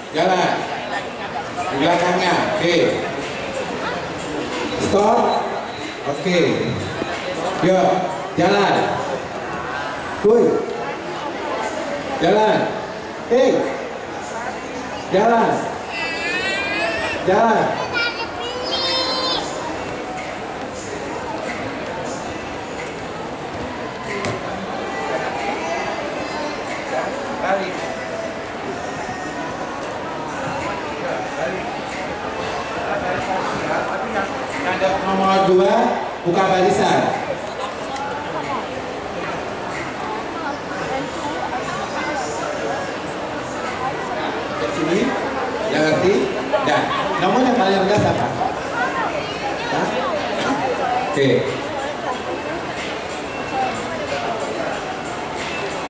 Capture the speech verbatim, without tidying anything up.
jalan. Di belakangnya, oke. Stop, oke. Yuk, jalan. Woi, jalan. Hei, jalan, jalan. Balik. Ada nomor dua, buka barisan. Sini, yang ngerti? Dan nomor yang paling rendah siapa? Hah? Oke.